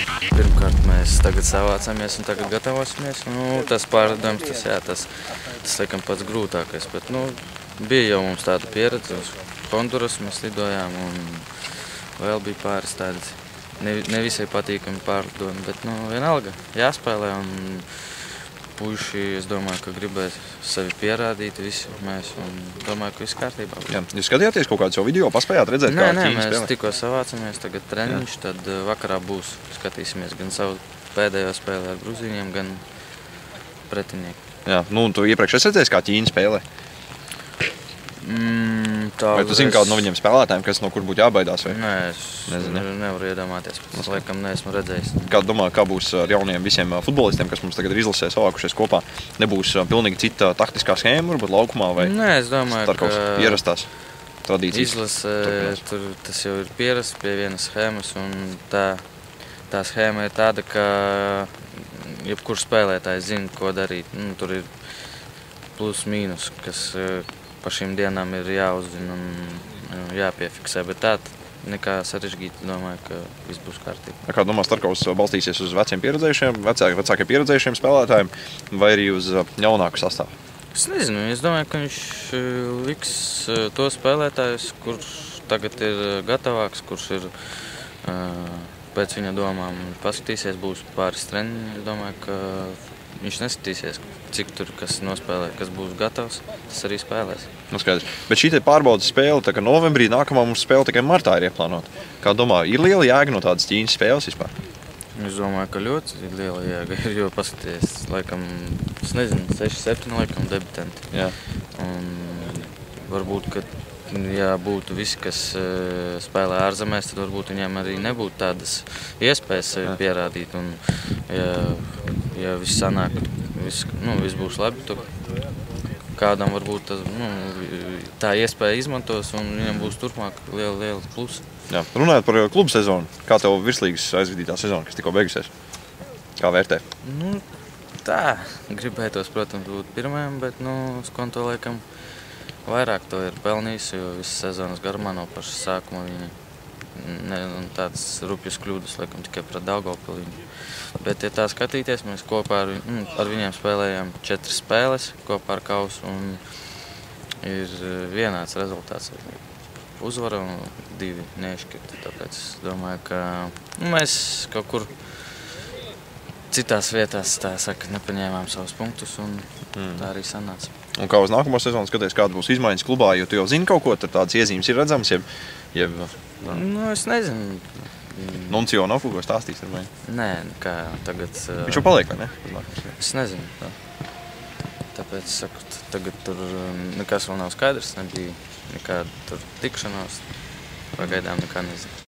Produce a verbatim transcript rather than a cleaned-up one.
Pirmkārt, mēs tagad savācamies un tagad gatavosimies. Nu, tas pārdevums, tas, jā, tas, tas laikam pats grūtākais. Bet, nu, bija jau mums tāda pieredze. Uz Hondurasu mēs lidojām un vēl bija pāris tādas ne, ne visai patīkami pārlidojumi. Bet, nu, vienalga, jāspēlē un puiši, es domāju, ka gribēs sevi pierādīt visi mēs un domāju, ka viss kārtībā. Jā. Jūs skatījāties kaut kādu savu video, paspējāt redzēt, nē, kā nē, Ķīņa mēs spēlē? tikko savācamies, tagad treniņš, tad vakarā būs, skatīsimies gan savu pēdējo spēli ar Gruzīņiem, gan pretinieku. Jā, nu, un tu iepriekš esi redzējis, kā Ķīņa spēlē? Mm, tā, vai tu zini kādu no viņiem spēlētājiem, kas no kur būtu jābaidās? Vai? Nē, es Nezinu, ja? nevaru iedomāties, es laikam neesmu redzējis. Kā domā, kā būs ar jauniem visiem futbolistiem, kas mums tagad ir izlasē savākušies kopā? Nebūs pilnīgi cita taktiskā schēma, varbūt laukumā, vai Nē, es domāju, Starkovs ka ierastās tradīcijas? Izlase, turpinās? tur tas jau ir pierasts pie vienas schēmas, un tā, tā schēma ir tāda, ka jebkurš spēlētājs zina, ko darīt. Nu, tur ir plus mīnus, kas pa šīm dienām ir jāuzzina un jāpiefiksē, bet tā nekā sarežģīti, domāju, ka viss būs kārtībā. Kā domā, Starkovs balstīsies uz veciem pieredzējušiem, vecākiem, vecākiem pieredzējušiem spēlētājiem vai arī uz jaunāku sastāvu? Es nezinu, es domāju, ka viņš liks to spēlētājus, kurš tagad ir gatavāks, kurš ir pēc viņa domām paskatīsies, būs pāris treniņi. Es domāju, ka viņš neskatīsies, cik tur kas nospēlē, kas būs gatavs, tas arī spēlēs. Nu, skaidrs. Bet šī te pārbaudas spēle, tā kā novembrī nākamā mums spēle tikai martā ir ieplānota. Kā domā, ir liela jēga no tādas Ķīņas spēles vispār? Es domāju, ka ļoti liela jēga ir, jo paskaties, laikam, es nezinu, seši, septiņi laikam debitanti. Jā. Un varbūt, ka, ja būtu visi, kas spēlē ārzemēs, tad varbūt viņiem arī nebūtu tādas iespējas sevi pierādīt. Un, ja, ja viss sanāk, viss, nu, viss būs labi, tad kādam varbūt tas, nu, tā iespēja izmantos un viņam būs turpmāk liela, liela plusa. Jā. Runājot par klubu sezonu, kā tev virslīgas aizvadītā sezona, kas tikko beigusies? Kā vērtē? Nu, tā, gribētos, protams, būt pirmajam, bet, nu, Skonto laikam vairāk to ir pelnījis, jo visas sezonas garumā no paša sākuma viņi ne, tādas rupjas kļūdas, laikam, tikai pret Daugavpili. Bet, ja tā skatīties, mēs kopā ar, nu, ar viņiem spēlējām četras spēles kopā ar kausu un ir vienāds rezultāts. Uzvara un divi nešķirti, tāpēc es domāju, ka nu, mēs kaut kur citās vietās, tā saka, nepaņēmām savus punktus un mm. tā arī sanāca. Un kā uz nākamo sezonu skaties, kāda būs izmaiņas klubā, jo tu jau zini kaut ko, tad tādas iezīmes ir redzamas, jeb, jeb nu, es nezinu. Nuncio nav kaut ko stāstījis ar vai? Nē, kā tagad... Viņš jau paliek, vai ne? Es nezinu. Tā. Tāpēc, saku, tagad tur nekas vēl nav skaidrs, nebija nekāda tur tikšanās. Pagaidām nekā nezinu.